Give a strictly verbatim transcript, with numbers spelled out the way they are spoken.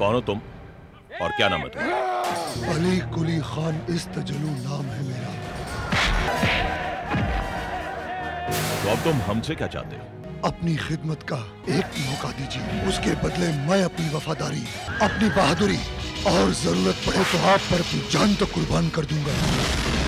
कौन हो तुम और क्या नाम है तुम्हारा? अली कुली खान इस्तजलू नाम है मेरा। तो अब तुम हमसे क्या चाहते हो? अपनी खिदमत का एक मौका दीजिए, उसके बदले मैं अपनी वफादारी, अपनी बहादुरी और जरूरत पड़े तो आप पर अपनी जान तो कुर्बान कर दूंगा।